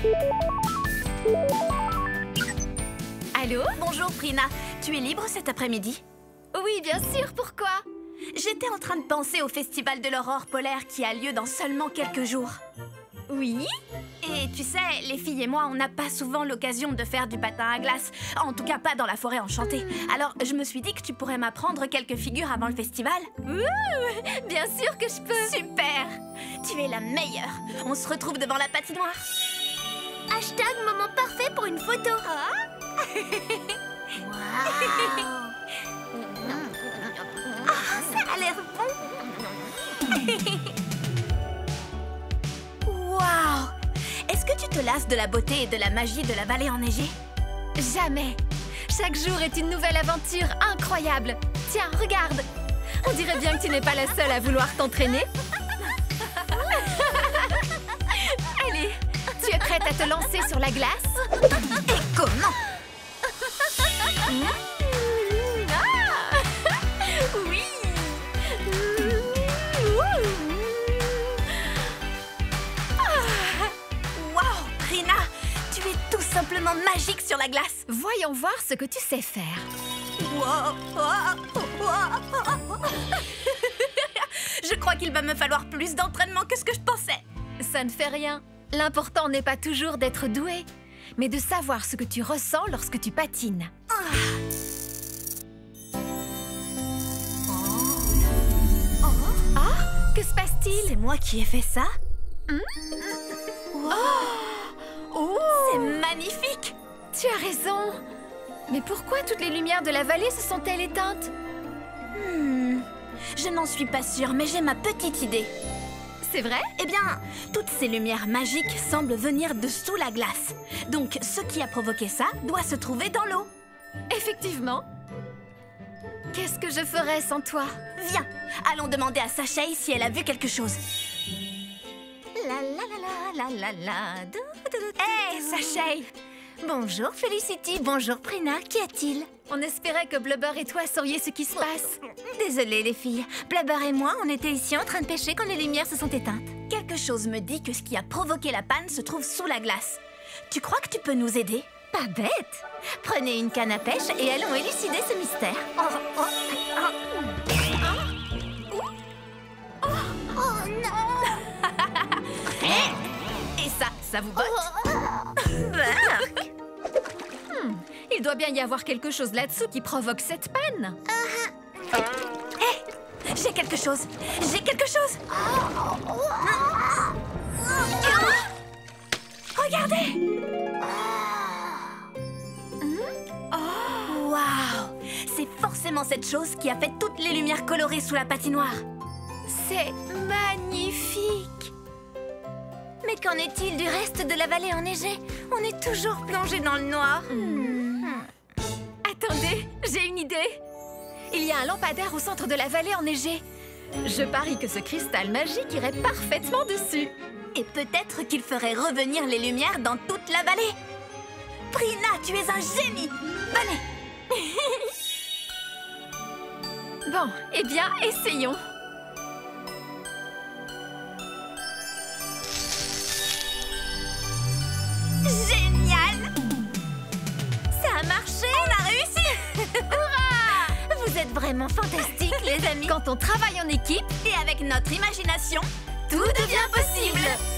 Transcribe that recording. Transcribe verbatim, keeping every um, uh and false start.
Allô? Bonjour Prina, tu es libre cet après-midi? Oui, bien sûr, pourquoi? J'étais en train de penser au festival de l'aurore polaire qui a lieu dans seulement quelques jours. Oui? Et tu sais, les filles et moi, on n'a pas souvent l'occasion de faire du patin à glace. En tout cas, pas dans la forêt enchantée. Alors, je me suis dit que tu pourrais m'apprendre quelques figures avant le festival. Ouh, bien sûr que je peux. Super! Tu es la meilleure. On se retrouve devant la patinoire. Hashtag moment parfait pour une photo. Ah, ça a l'air bon. Waouh! Est-ce que tu te lasses de la beauté et de la magie de la vallée enneigée? Jamais. Chaque jour est une nouvelle aventure incroyable. Tiens, regarde. On dirait bien que tu n'es pas la seule à vouloir t'entraîner. Allez, tu es prête à te lancer sur la glace? Et comment? Mmh. Ah. Oui. Waouh, Prina, tu es tout simplement magique sur la glace. Voyons voir ce que tu sais faire. Je crois qu'il va me falloir plus d'entraînement que ce que je pensais. Ça ne fait rien. L'important n'est pas toujours d'être doué, mais de savoir ce que tu ressens lorsque tu patines. Ah, que se passe-t-il? C'est moi qui ai fait ça? Mmh. Wow. Oh, c'est magnifique! Tu as raison. Mais pourquoi toutes les lumières de la vallée se sont-elles éteintes? hmm. Je n'en suis pas sûre, mais j'ai ma petite idée. C'est vrai? Eh bien, toutes ces lumières magiques semblent venir de sous la glace. Donc, ce qui a provoqué ça doit se trouver dans l'eau. Effectivement. Qu'est-ce que je ferais sans toi? Viens, allons demander à Sachei si elle a vu quelque chose. La la la la la la la. Hé, hey, Sachei! Bonjour Felicity, bonjour Prina, qu'y a-t-il? On espérait que Blubber et toi sauriez ce qui se passe. Désolée les filles, Blubber et moi, on était ici en train de pêcher quand les lumières se sont éteintes. Quelque chose me dit que ce qui a provoqué la panne se trouve sous la glace. Tu crois que tu peux nous aider? Pas bête! Prenez une canne à pêche et allons élucider ce mystère. Oh, oh, oh. Oh, oh non! Et ça, ça vous botte? Bark! Hmm, il doit bien y avoir quelque chose là-dessous qui provoque cette panne. Hé, hey, j'ai quelque chose! J'ai quelque chose! Regardez! Oh, waouh! C'est forcément cette chose qui a fait toutes les lumières colorées sous la patinoire. C'est magnifique! Mais qu'en est-il du reste de la vallée enneigée? On est toujours plongé dans le noir. Mmh. Attendez, j'ai une idée. Il y a un lampadaire au centre de la vallée enneigée. Je parie que ce cristal magique irait parfaitement dessus. Et peut-être qu'il ferait revenir les lumières dans toute la vallée. Prina, tu es un génie! Venez! Bon, eh bien, essayons. Génial! Ça a marché! On a réussi! Hurrah! Vous êtes vraiment fantastiques, les amis! Quand on travaille en équipe Et avec notre imagination, Tout devient possible!